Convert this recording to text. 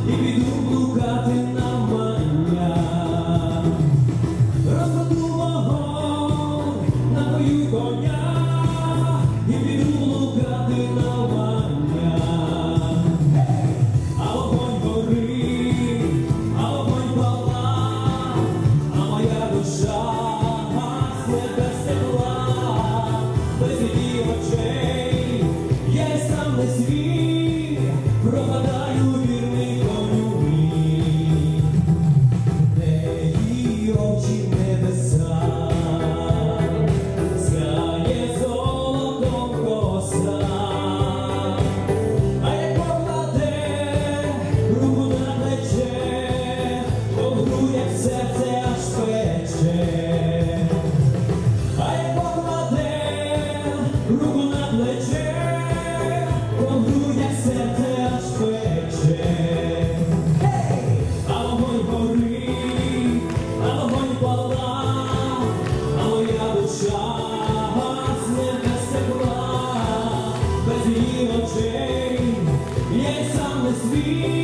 і піду блукати навмання. Розкладу вогонь, напою коня, і піду блукати навмання. А вогонь горить, а вогонь пала, а моя душа гасне без тепла, без її очей я й сам не свій, пропадаю вірний коню мій. Де її очі небеса, сяє золотом коса, а як покладе руку на плече, то в грудях серце аж пече. А як покладе руку на плече, то в грудях серце аж пече. А вогонь горить, а вогонь пала, а моя душа гасне без тепла, без її очей я й сам не свій.